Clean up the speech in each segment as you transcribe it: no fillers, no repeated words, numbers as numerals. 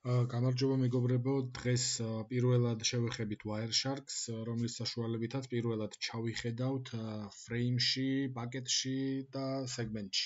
გამარჯობა მეგობრებო, დღეს პირველად შევეხებით Wireshark-ს, რომლის საშუალებითაც პირველად ჩავიხედავთ frame-ში, პაკეტში და segment-ში.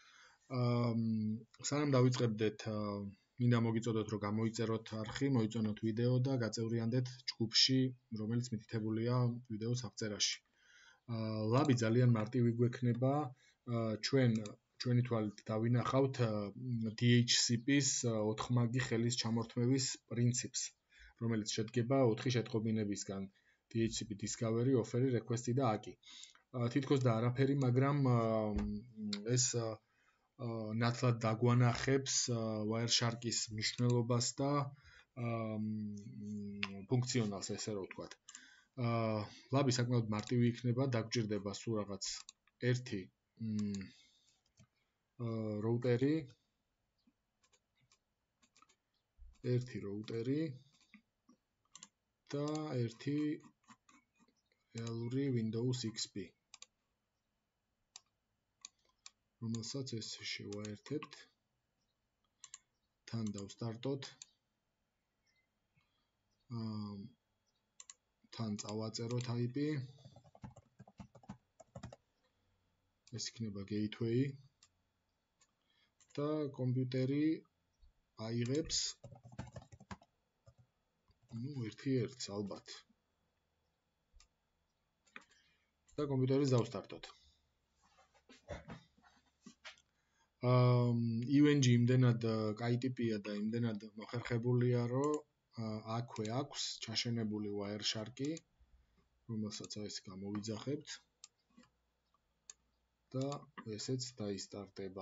სანამ დავიწყებდეთ, მინდა მოგიწოდოთ, რომ გამოიწეროთ არხი, მოიწონოთ ვიდეო და გაწევრიანდეთ ჯგუფში, რომელიც მითითებულია ვიდეოს აღწერაში. ლაბი ძალიან მარტივი გვექნება, ჩვენი თვალით დავინახავთ DHCP-ს 4 მაგი ხელის ჩამორთმევის პრინციპს, რომელიც შედგება 4 შეტყობინებისგან: DHCP Discovery, Offer, Request და AKI. თითქოს და არაფერი, მაგრამ ეს ნათლად დაგვანახებს Wireshark-ის მნიშვნელობას და ფუნქციონალს, ესე რომ ვთქვათ. ლაბი საკმაოდ მარტივი იქნება, დაგჭირდება სულ რაღაც ერთი роутერი და ერთი რეალური Windows XP, რომელსაც ეს შევაერთებთ. თან დავსტარტოთ. თან წავაწეროთ IP. ეს იქნება gateway და კომპიუტერი აიღებს ერთ-ერთს ალბათ. და კომპიუტერი დავსტარტოთ. UNG იმდენად კაი ტიპია და იმდენად მოხერხებულია, რომ აქვე აქვს ჩაშენებული Wireshark-ი, რომელსაც ეს გამოვიძახებთ. და ესეც დაისტარტება.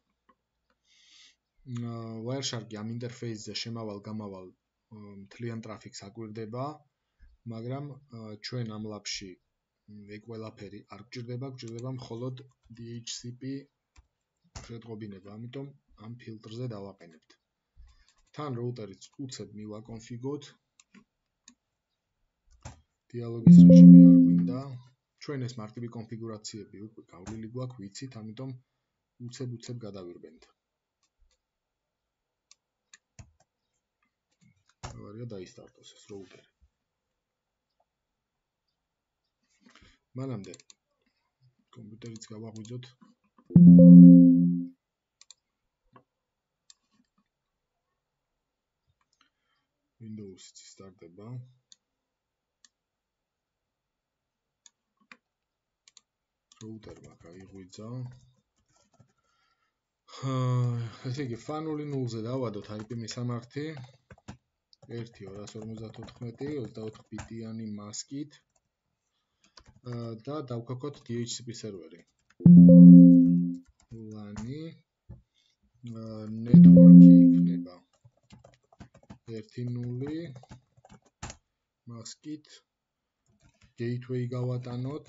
Wireshark-ი ამ ინტერფეისზე შემავალ-გამავალ მთლიან ტრაფიკს აკვირდება, მაგრამ ჩვენ ამ ლაბში ყველაფერი არ გვჭირდება, გვჭირდება მხოლოდ DHCP შეტყობინება, ამიტომ ამ ფილტრზე დავაყენებთ. თან роуტერიც უცებ მივაკონფიგოთ. დიალოგის რეჟიმი არ გვინდა. ჩვენ ეს მარტივი კონფიგურაციები უკვე გავლილი გვაქვს, ვიცით, ამიტომ უცებ გადავირბენთ. აღარია დაისტარტოს ეს роутერი. მანამდე კომპიუტერიც გავაღვიძოთ. Windows-იც სტარტდება. роуტერმა გაიღვიძა. ესე იგი, fan0 0-ზე დავადოთ IP მისამართი 1.254.24 ბიტიანი მასკით და დავქაქოთ DHCP სერვერი. LAN-ი network-ი იქნება 1.0 მასკით gateway გავატანოთ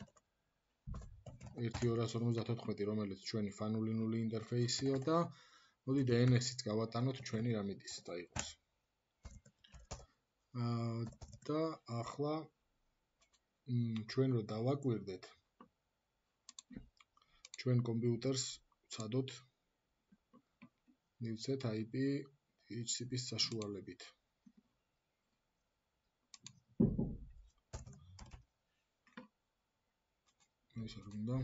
1.254, რომელიც ჩვენი fan0 0 ინტერფეისია და მოდი DNS-იც გავატანოთ ჩვენი რამიდის დაიყოს. და ახლა ჩვენ რო დავაკვირდეთ ჩვენ კომპიუტერს ვცადოთ მივცეთ IP DHCP-ის საშუალებით. ესე რომ და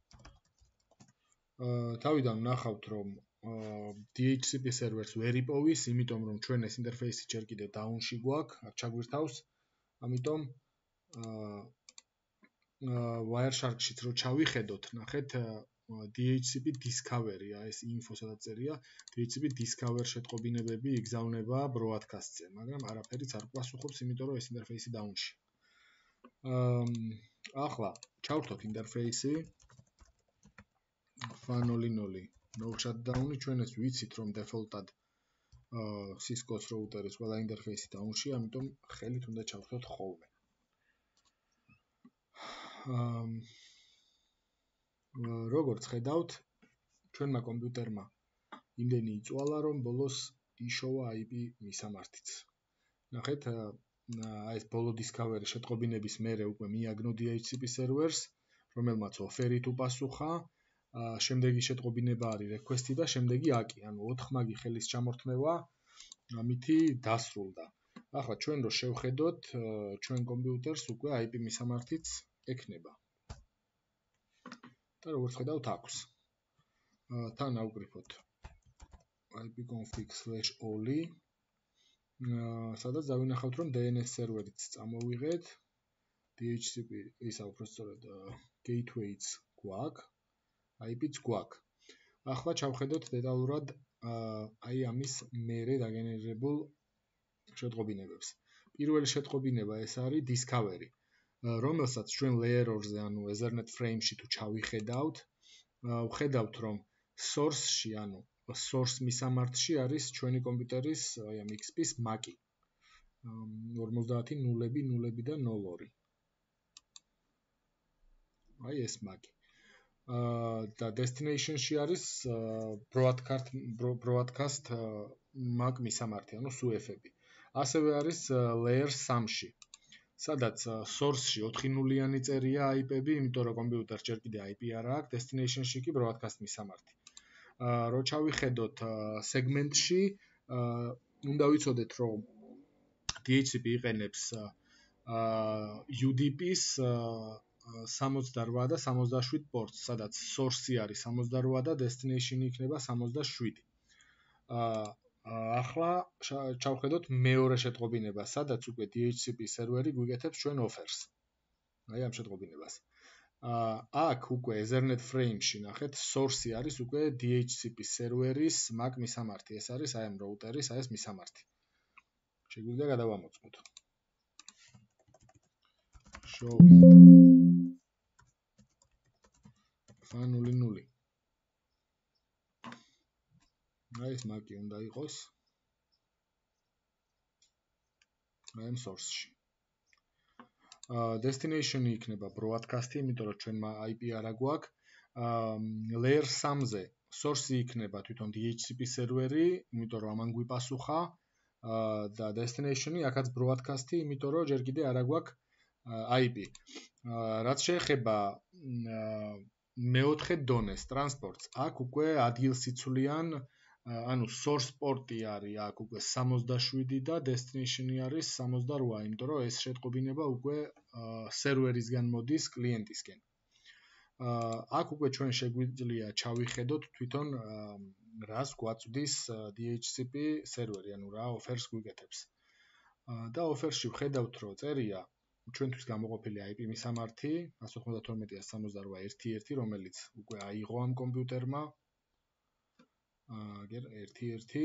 თავიდან ნახავთ, რომ DHCP სერვერს ვერ იპოვის, იმიტომ რომ ჩვენ ეს ინტერფეისი ჯერ კიდევ დაუნში გვაქვს, არ ჩაგვირთავს, ამიტომ Wireshark-შიც რო ჩავიხედოთ, ნახეთ DHCP Discovery-ა, ეს info სადაც წერია, DHCP Discover შეტყობინებები იგზავნება broadcast-ზე, მაგრამ არაფერიც არ პასუხობს, იმიტომ რომ ეს ინტერფეისი დაუნში. ახლა ჩავრთოთ ინტერფეისი fan0 0 no shutdown-ი, ჩვენ ეს ვიცით, რომ default-ად Cisco-ს роуტერის ყველა ინტერფეისი დაუნში, ამიტომ ხელით უნდა ჩავრთოთ ხოლმე. როგორც ხედავთ, ჩვენმა კომპიუტერმა იმდენი იწვალა, რომ ბოლოს იშოვა IP მისამართიც. ნახეთ, ეს ბოლო Discovery შეტყობინების მერე უკვე მიაგნო DHCP სერვერს, რომელმაც offer-ით უპასუხა, შემდეგი შეტყობინება არის request-ი და შემდეგი AKI, ანუ 4 მაგი ხელის ჩამორთმევა ამითი დასრულდა. ახლა ჩვენ რო შევხედოთ, ჩვენ კომპიუტერს უკვე IP მისამართიც ექნება. და როგორც ხედავთ, აქვს. თან ავკრიფოთ ipconfig/oli, სადაც დავინახავთ, რომ DNS სერვერიც წამოვიღეთ, DHCP ისა უпростоრად gateway-ც გვაქვს, IP-ც გვაქვს. ახლა ჩავხედოთ დეტალურად აი ამის მერე დაგენერირებულ შეტყობინებებს. პირველი შეტყობინება ეს არის discovery, რომელსაც ჩვენ layer 2-ზე, ანუ Ethernet frame-ში თუ ჩავიხედავთ, ვხედავთ, რომ source-ში, ანუ source მისამართში არის ჩვენი კომპიუტერის, აი ამ XP-ს MAC-ი. 50.0.0 და 02. აი ეს MAC-ი. და destination-ში არის broadcast MAC მისამართი, ანუ SUEF-ები. ასევე არის layer 3-ში, სადაც source-ში 4.0-იანი წერია IP-ები, იმიტომ რომ კომპიუტერს ჯერ კიდე IP არ აქვს, destination-ში კი broadcast მისამართი. რო ჩავიხედოთ segment-ში, უნდა ვიცოდეთ, რომ DHCP იყენებს UDP-ს 68 და 67 პორტს, სადაც source-ი არის 68 და destination-ი იქნება 67. ახლა ჩავხედოთ მეორე შეტყობინება, სადაც უკვე DHCP სერვერი გვიკეთებს ჩვენ offers. აი ამ შეტყობინებას. აქ უკვე Ethernet frame-ში ნახეთ, source-ი არის უკვე DHCP სერვერის MAC მისამართი. ეს არის აი ამ რაუტერის, აი ეს მისამართი. შეგვიძლია გადავამოწმოთ. show fan00. აი ეს MAC-ი უნდა იყოს აი ამ source-ში. Destination-ი იქნება broadcast-ი, იმიტომ რომ ჩვენ IP არა გვაქვს. Layer 3-ზე source-ი იქნება თვითონ DHCP სერვერი, იმიტომ რომ ამან გვიპასუხა და destination-ი აქაც broadcast-ი, იმიტომ რომ ჯერ კიდე არა გვაქვს IP. რაც შეეხება მეოთხე დონეს ტრანსპორტს, აქ უკვე ადგილსიცვლიან, ანუ source port-ი არის აქ უკვე 67 და destination-ი არის 68, იმიტომ რომ ეს შეტყობინება უკვე სერვერისგან მოდის კლიენტისკენ. აქ უკვე ჩვენ შეგვიძლია ჩავიხედოთ თვითონ რას გვაწვდის DHCP სერვერი, ანუ რა offers გვიკეთებს. და offer-ში ვხედავთ, რომ წერია ჩვენთვის გამოყოფილი IP მისამართი 192.168.1.1, რომელიც უკვე აიღო ამ კომპიუტერმა. აგერ 1.1.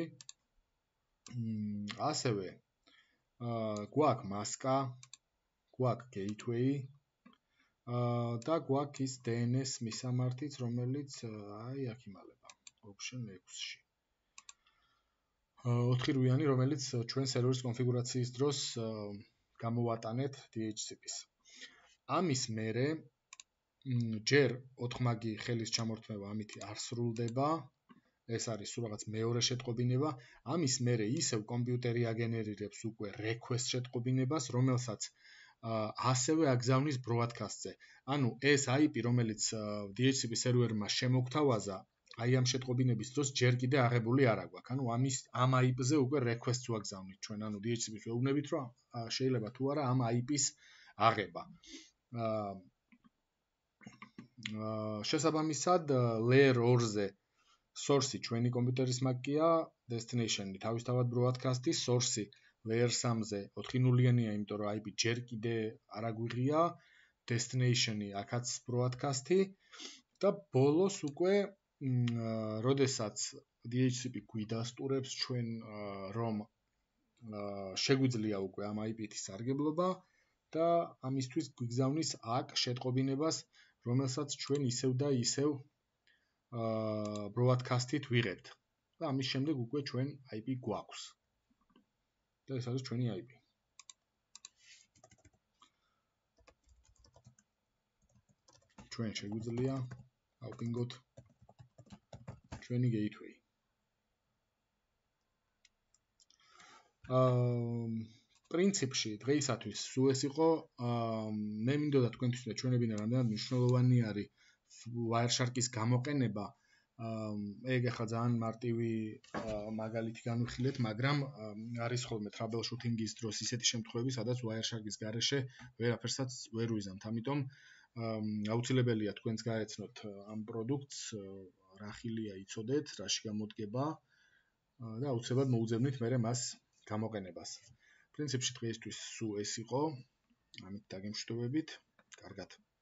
ასევე გვაქვს მასკა, გვაქვს gateway და გვაქვს ის DNS მისამართიც, რომელიც აი აქ იმალება option 6-ში. 4 რვიანი, რომელიც ჩვენ სერვერის კონფიგურაციის დროს გამოვატანეთ DHCP-ს. ამის მერე ჯერ 4 MAC-ი ხელის ჩამორთმევა ამითი არ სრულდება. ეს არის სულ რაღაც მეორე შეტყობინება. ამის მერე ისევ კომპიუტერი აგენერირებს უკვე request შეტყობინებას, რომელსაც ასევე აგზავნის broadcast-ზე. ანუ ეს IP, რომელიც DHCP სერვერმა შემოგთავაზა, აი ამ შეტყობინების დროს ჯერ კიდე აღებული არ აქვს. ანუ ამ IP-ზე უკვე request-ს ვაგზავნით ჩვენ, ანუ DHCP-ს ვეუბნებით, რომ შეიძლება თუ არა ამ IP-ს აღება. შესაბამისად, layer 2-ზე source-ი ჩვენი კომპიუტერის MAC-ია, destination-ი თავისთავად broadcast-ი, source-ი layer 3-ზე 4.0-იანია, იმიტომ რომ IP ჯერ კიდე არ აგვიღია, destination-ი აქაც broadcast-ი და ბოლოს უკვე როდესაც DHCP გვიდასტურებს ჩვენ რომ შეგვიძლია უკვე ამ IP-ით სარგებლობა და ამისთვის გვიგზავნის აქ შეტყობინებას, რომელსაც ჩვენ ისევ და ისევ broadcast-ით ვიღებთ. და ამის შემდეგ უკვე ჩვენ IP გვაქვს. და ეს არის ჩვენი IP. ჩვენ შეგვიძლია ავპინგოთ ჩვენი gateway. პრინციპში დღეისათვის სულ ეს იყო. მე მინდოდა თქვენთვის და ჩვენებინა რამდენად მნიშვნელოვანი არის Wireshark-ის გამოყენება ეგ ახლა ძალიან მარტივი მაგალითი განვიხილეთ, მაგრამ არის ხოლმე troubleshooting-ის დროს ისეთი შემთხვევები, სადაც Wireshark-ის გარეშე ვერაფერსაც ვერ ვიზამთ. ამიტომ აუცილებელია თქვენც გაეცნოთ ამ პროდუქტს, რა ხილია იცოდეთ, რაში გამოდგება და აუცილებლად მოუძებნით მერე მას გამოყენებას. პრინციპში დღეისთვის სულ ეს იყო. ამით დაგემშვიდობებით. კარგად.